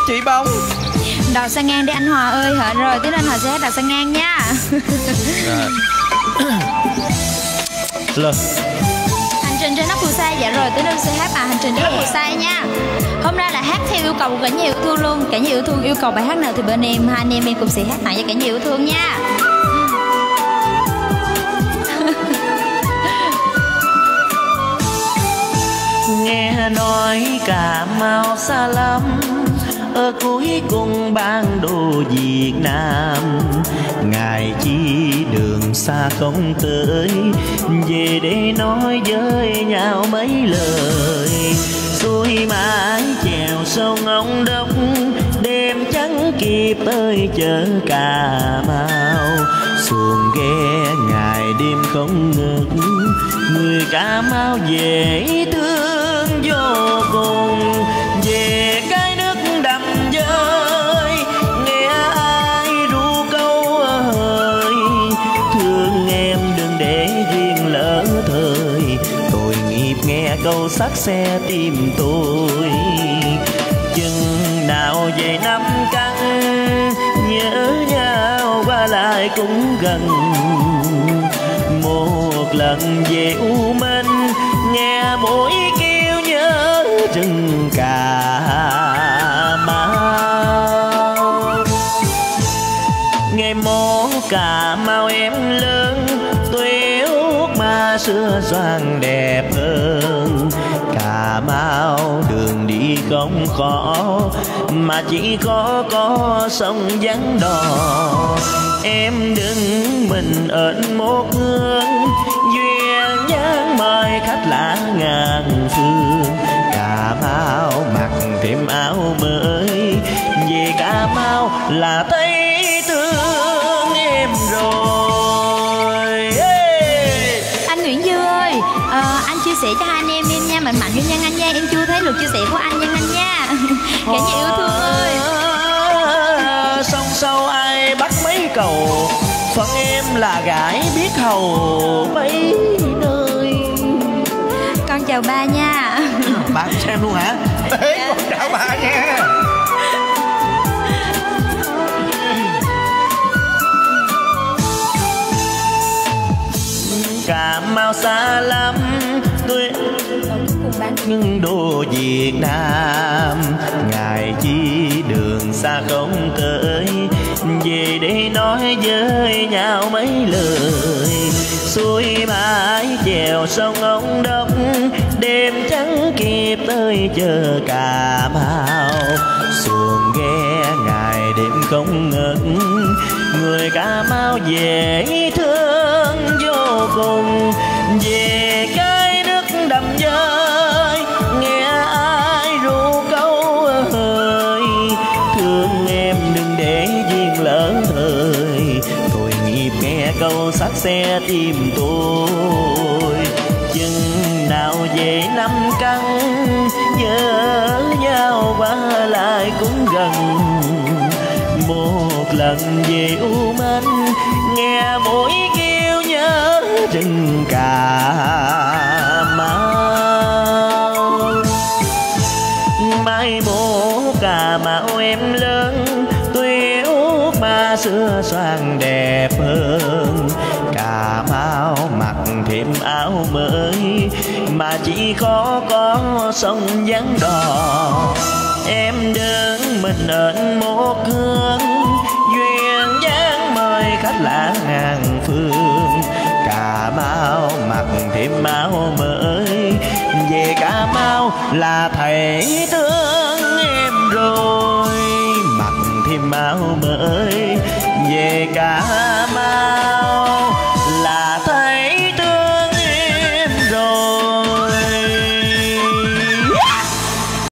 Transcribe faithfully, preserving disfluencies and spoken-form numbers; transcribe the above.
chị Bông. Đò Sang Ngang đi anh Hòa ơi. Hả rồi, tiếng anh Hòa sẽ hát Đò Sang Ngang nha. Lên. Hành trình trên nắp phù sa. Dạ rồi, tiếng anh sẽ hát bài Hành trình trên nắp phù sa nha. Hôm nay là hát theo yêu cầu của cả nhà yêu thương luôn. Cả nhà yêu thương yêu cầu bài hát nào thì bên em, hai anh em em cũng sẽ hát tặng cho cả nhà yêu thương nha. Nghe nói Cà Mau xa lắm, ở cuối cùng bản đồ Việt Nam. Ngài chi đường xa không tới, về để nói với nhau mấy lời. Xuôi mãi chèo sông Ông Đốc, đêm chẳng kịp tới chợ Cà Mau. Xuồng ghe ngày đêm không ngớt, người Cà Mau dễ thương vô cùng. Về cái nước đầm dơi, nghe ai ru câu ơi, thương em đừng để duyên lỡ thời. Tội nghiệp nghe câu sắc xe tim tôi. Chừng nào về năm căn, nhớ nhau qua lại cũng gần. Một lần về U Minh, nghe mũi kêu nhớ rừng Cà Mau. Ngày mố Cà Mau em lớn, tuy út mà xưa xoan đẹp hơn. Cà Mau đường đi không khó, mà chỉ có có sông vắng đò. Em đứng mình ở một hướng, duyên dáng mời khách lạ ngàn phương. Cà Mau mặc thêm áo mới, về Cà Mau là thấy thương em rồi. Hey! Anh Nguyễn Dư ơi, à, anh chia sẻ cho hai anh em em nha, mạnh mạnh nha anh nha. Em chưa thấy lượt chia sẻ của anh nha anh nha. Cả nhà yêu thương ơi. Sông sâu ai bắt mấy cầu, phận em là gái biết hầu mấy nơi. Con chào ba nha. Ba xem luôn hả? Ê, con chào bà nha. Cà Mau xa lắm, tôi nhưng đồ Việt Nam. Ngài chi đường xa không tới, về để nói với nhau mấy lời. Xuôi mãi chèo sông Ông Đốc, đêm chẳng kịp tới chợ Cà Mau. Xuồng ghe ngày đêm không ngớt, người Cà Mau dễ thương vô cùng. Về cái nước đầm dơi, nghe ai ru câu ơi, thương em đừng để duyên lỡ thời. Tội nghiệp nghe câu sắc xe tim tôi. Chừng nào về năm căn, nhớ nhau qua lại cũng gần. Một lần về U Minh, nghe mũi kêu nhớ rừng Cà Mau. Mai mố Cà Mau em lớn, tuy út mà xưa xoan đẹp hơn. Cà Mau mặc thêm áo mới, mà chỉ có có sông vắng đò. Em đứng mình ở một hướng, duyên dáng mời khách lạ ngàn phương. Cà Mau mặc thêm áo mới, về Cà Mau là thầy thương em rồi. Mặc thêm áo mới, về Cà